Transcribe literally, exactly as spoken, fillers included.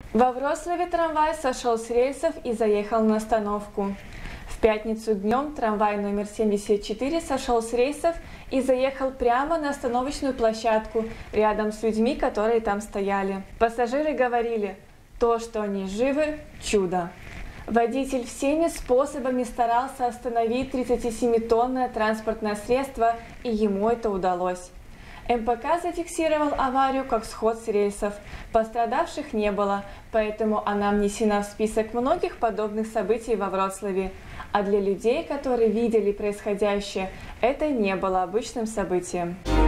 Во Вроцлаве трамвай сошел с рельсов и заехал на остановку. В пятницу днем трамвай номер семьдесят четыре сошел с рельсов и заехал прямо на остановочную площадку рядом с людьми, которые там стояли. Пассажиры говорили: то, что они живы, чудо. Водитель всеми способами старался остановить тридцатисемитонное транспортное средство, и ему это удалось. эм пэ ка зафиксировал аварию как сход с рельсов. Пострадавших не было, поэтому она внесена в список многих подобных событий во Вроцлаве. А для людей, которые видели происходящее, это не было обычным событием.